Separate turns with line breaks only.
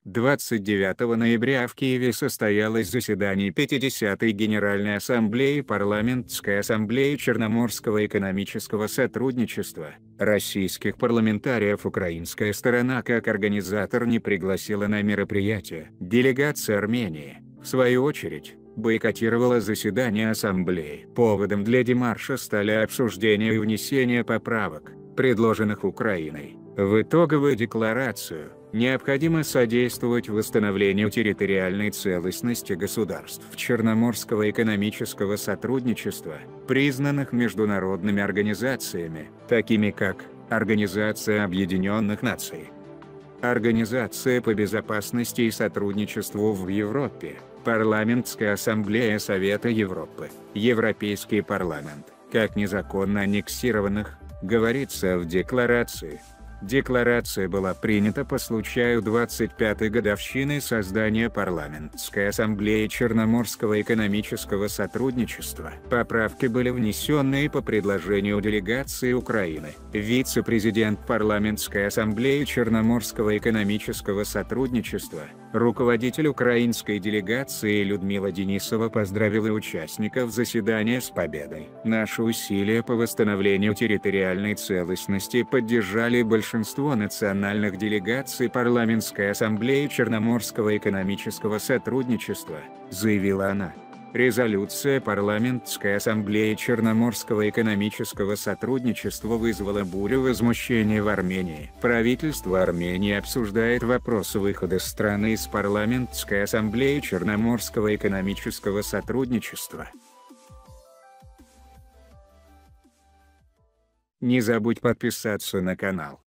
29 ноября в Киеве состоялось заседание 50-й Генеральной Ассамблеи Парламентской Ассамблеи Черноморского экономического сотрудничества. Российских парламентариев украинская сторона как организатор не пригласила на мероприятие. Делегация Армении, в свою очередь, бойкотировала заседание Ассамблеи. Поводом для демарша стали обсуждение и внесение поправок, предложенных Украиной, в итоговую декларацию. Необходимо содействовать восстановлению территориальной целостности государств Черноморского экономического сотрудничества, признанных международными организациями, такими как Организация Объединенных Наций, Организация по безопасности и сотрудничеству в Европе, Парламентская ассамблея Совета Европы, Европейский парламент, как незаконно аннексированных, говорится в декларации. Декларация была принята по случаю 25-й годовщины создания Парламентской ассамблеи Черноморского экономического сотрудничества. Поправки были внесены по предложению делегации Украины. Вице-президент Парламентской ассамблеи Черноморского экономического сотрудничества, руководитель украинской делегации Людмила Денисова поздравила участников заседания с победой. Наши усилия по восстановлению территориальной целостности поддержали большинство национальных делегаций Парламентской ассамблеи Черноморского экономического сотрудничества, заявила она. Резолюция Парламентской ассамблеи Черноморского экономического сотрудничества вызвала бурю возмущения в Армении. Правительство Армении обсуждает вопрос выхода страны из Парламентской ассамблеи Черноморского экономического сотрудничества. Не забудь подписаться на канал.